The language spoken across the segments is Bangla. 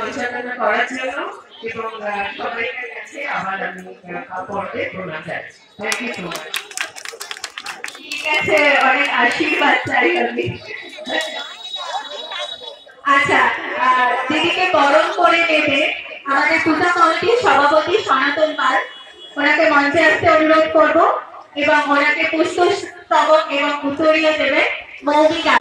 পরিচালনা করার জন্য এবং সবাইকার কাছে আবার আমি পর্বে প্রণাম জানাচ্ছি। Thank you so much. ঠিক আছে, অনেক আশীর্বাদ চাই আমি। আচ্ছা, দিদিকে বরণ করে নেবে আমাদের পূজা কমিটির সভাপতি সনাতন পাল। ওনাকে মঞ্চে আসতে অনুরোধ করব এবং ওনাকে পুষ্পস্তবক এবং উত্তরীয় দেবে মৌমিকা।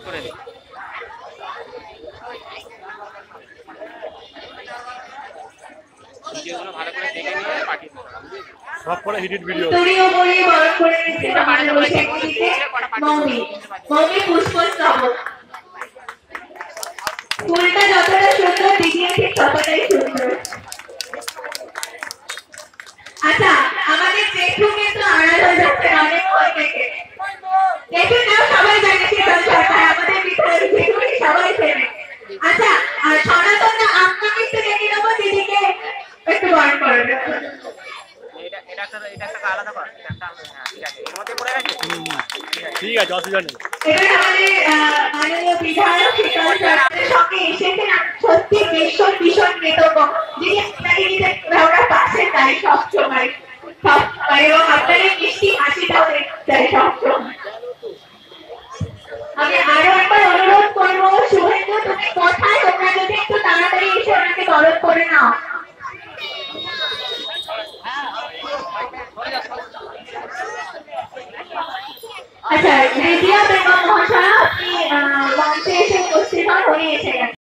পুষ্পস্তবক ফুলটা যতটা সুন্দর দিদি ঠিক ততটাই সুন্দর। আচ্ছা, আমাদের জেঠু কিন্তু আড়াল হয়ে যাচ্ছে অনেক ভয় থেকে। জেঠু নাও সবাই জানে শীতল সরকার আমাদের বিধায়ক জেঠু সবাই চেনে। আচ্ছা, আর সনাতন না আমরা কিন্তু ডেকে নেবো দিদিকে একটু বরণ করে দেবো। ঠিক আছে, অসুবিধা নেই। এবার আমাদের মাননীয় বিধায়ক শীতল সরকারের সঙ্গে এসেছেন, সত্যি ভীষণ ভীষণ কৃতজ্ঞ। যিনি আপনাকে আমরা পাশে চাই সবসময় এবং আপনার এই মিষ্টি হাসিটাও চাই সবসময়। আমি আরো একবার অনুরোধ করবো, শুভেন্দু তুমি কোথায়, তোমরা যদি একটু তাড়াতাড়ি এসে ওনাকে বরণ করে নাও। আচ্ছা, রেজিয়া বেগম মহাশয়া আপনি মঞ্চে এসে উপস্থিত হন, উনি এসে গেছেন।